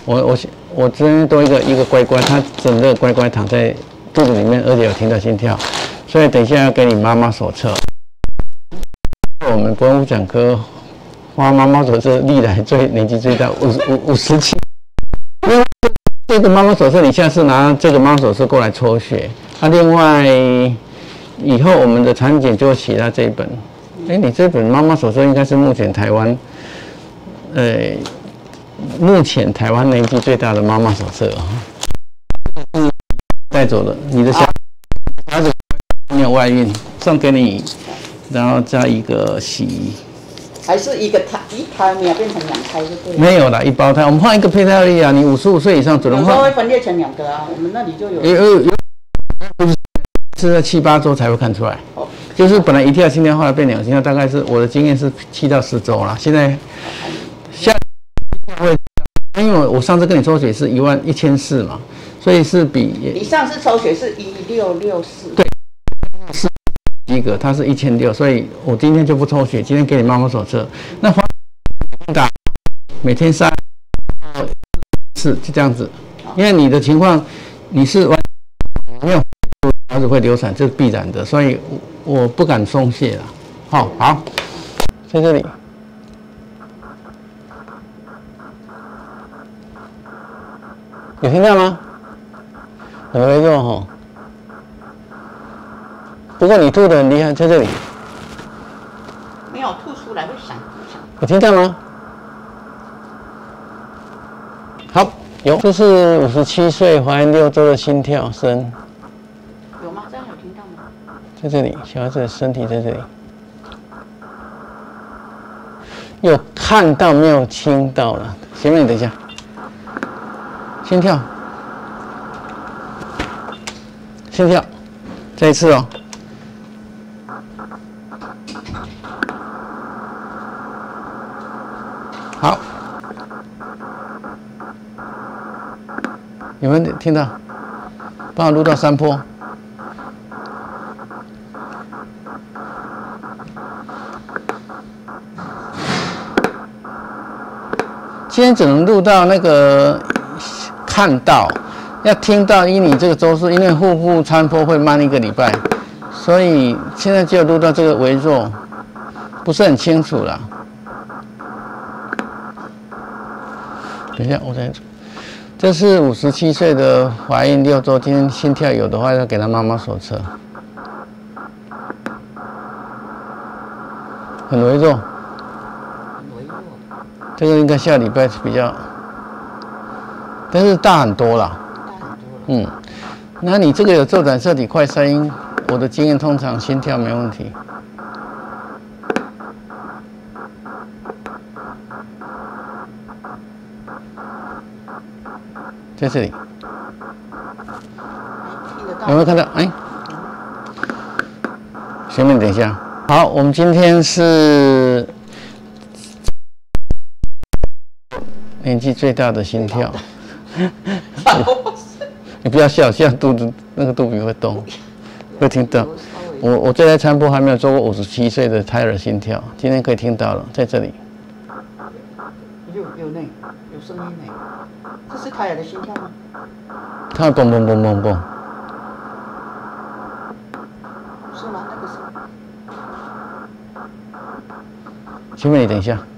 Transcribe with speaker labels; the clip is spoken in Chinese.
Speaker 1: 我这边多一个乖乖，他整个乖乖躺在肚子里面，而且有听到心跳，所以等一下要给你妈妈手册。我们博物讲科花妈妈手册历来年纪最大57。因为这个妈妈手册，你下次拿这个妈妈手册过来抽血。另外以后我们的产检就会写到这一本。你这本妈妈手册应该是目前台湾，年纪最大的妈妈手册啊。是带走的，你的小孩子没有外孕，送给你，然后加一个洗衣。
Speaker 2: 还是一胎没有变成2胎就对了。
Speaker 1: 没有啦，一胞胎，我们换一个胚胎而已啊。你55岁以上只能换。
Speaker 2: 有时候会分裂成2个啊，我们那里就有。
Speaker 1: 是在7、8周才会看出来。哦。就是本来1跳心跳，后来变2心跳，大概是我的经验是7到10周啦。现在会，因为我上次跟你抽血是11400嘛，所以是比。
Speaker 2: 你上次抽血是1664。
Speaker 1: 对。及格，它是1600，所以我今天就不抽血，今天给你妈妈手册。那每天3次就这样子，因为你的情况你是没有孩子会流产，这是必然的，所以我不敢松懈了。好，在这里。有听到吗？很微弱哈。不过你吐得很厉害，在这里。
Speaker 2: 没有吐出来会响。
Speaker 1: 有听到吗？好，有。这是57岁怀孕6周的心跳声。
Speaker 2: 有吗？这样有听到吗？
Speaker 1: 在这里，小孩子的身体在这里。有看到没有听到了？前面你等一下。心跳。心跳。再一次哦。好，有没有听到？帮我录到山坡。今天只能录到那个看到，要听到，因为你这个周数，因为腹部参坡会慢1个礼拜，所以现在只有录到这个微弱，不是很清楚啦。等一下，我再。这是57岁的怀孕6周，今天心跳有的话要给他妈妈手册。很微弱。这个应该下礼拜比较，但是大很多啦。那你这个有做染色体快筛音，我的经验通常心跳没问题。在这里，有没有看到？前面等一下。好，我们今天是年纪最大的心跳。你不要笑，笑肚子那个肚皮会动，会听到。我这台参坡还没有做过57岁的胎儿心跳，今天可以听到了，在这里。
Speaker 2: 有声音呢。这是胎儿的心跳吗？
Speaker 1: 它会蹦蹦蹦蹦蹦。
Speaker 2: 是吗？那个是。
Speaker 1: 前面你等一下。